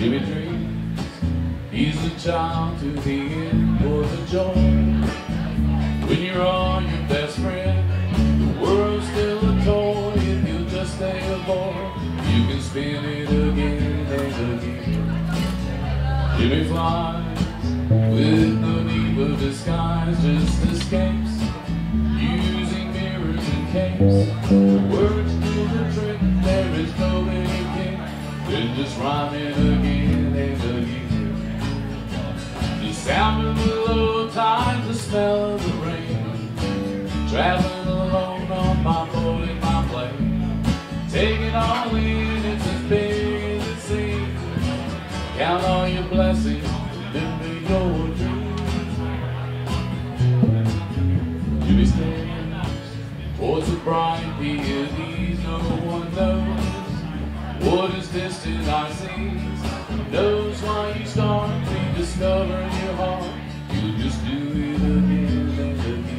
Jimmy dreams he's a child to the end for the joy. When you're all your best friend, the world's still a toy. If you just stay aboard, you can spin it again and again. Jimmy flies with no need of disguise, just escapes using mirrors and capes. The words do the trick, there is no making, then just rhyming again and again. The sound of the low tide, the smell of the rain, traveling alone on my boat in my plane. Take it all in, it's as big as it seems. Count all your blessings, live me your dreams. Jimmy stands towards the bright deities, no one knows what is distant I see. Knows why you start rediscovering your heart. You just do it again and again.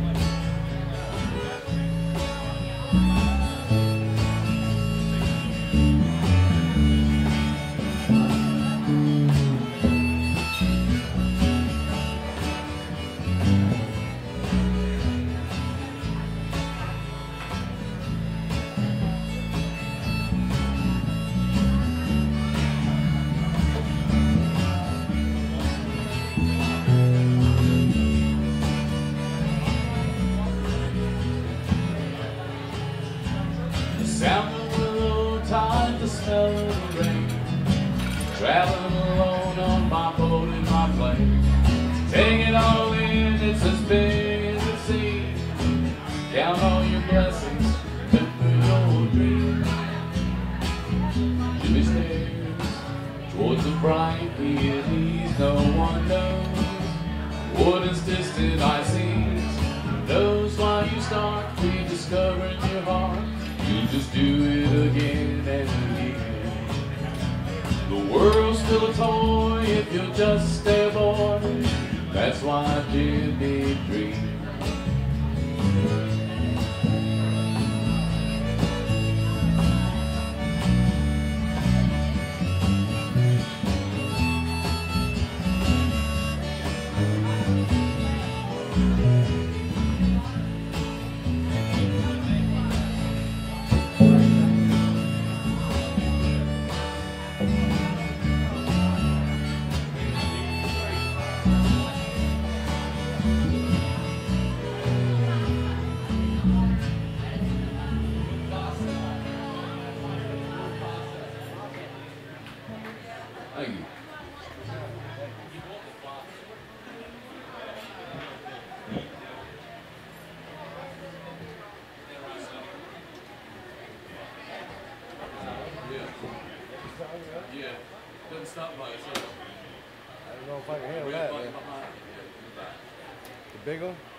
Sound of the low tide, the smell of the rain, traveling alone on my boat in my plane. Take it all in, it's as big as it seems. Count all your blessings, live for your dreams. Jimmy stares towards the bright deities, no one knows what is distant I see. Knows why you start rediscovering your heart. You just do it again and again. The world's still a toy if you just stay aboard. That's why Jimmy dreams. Thank you. Yeah, doesn't stop by itself. I don't know if I can handle that, man. The big one?